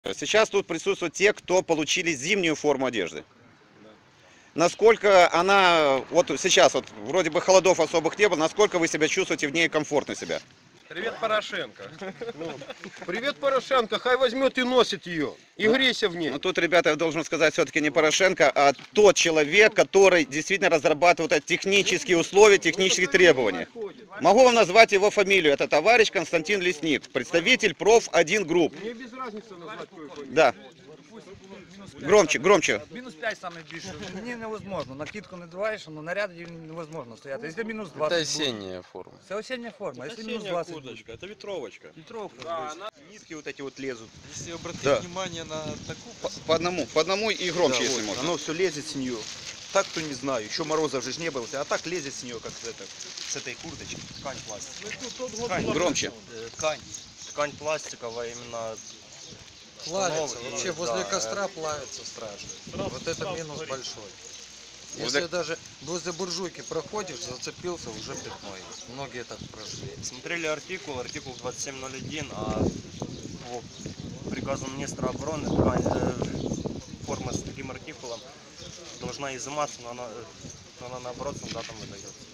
Сейчас тут присутствуют те, кто получили зимнюю форму одежды. Насколько она, вот сейчас вот вроде бы холодов особых не было, насколько вы себя чувствуете в ней комфортно себя? Привет, Порошенко. Привет, Порошенко, хай возьмет и носит ее, и грейся в ней. Ну тут, ребята, я должен сказать, все-таки не Порошенко, а тот человек, который действительно разрабатывает эти технические условия, технические требования. Могу вам назвать его фамилию, это товарищ Константин Лесник, представитель проф-1 групп. Мне без разницы назвать твою фамилию. Да. Громче, громче. Мінус 5 саме більше. Мені невозможно. Накидку не дуваєш, але наряд невозможно стояти. Якщо мінус 20 Это буде. осенняя форма. Це осіння форма. Якщо мінус Осенняя 20 буде. курточка, это ветровочка. Вітровка. Нитки вот эти вот лезут. Если обратить Да. внимание на такую По одному и громче, Да, если вот, можно. оно все лезет с нее. Так-то не знаю, еще морозов же ж не было, а так лезет с нее, как с этой курточки. Ткань пластиковая. Громче. Ткань пластиковая именно. плавится. Штанов и, Вообще возле да, костра плавится страшно. Вот это минус большой. Возле- Если даже возле буржуйки проходишь, зацепился, уже пятно есть. Многие так прошли. Смотрели артикул 2701, а по приказу министра обороны форма с таким артикулом должна изыматься, но она наоборот солдатам выдается.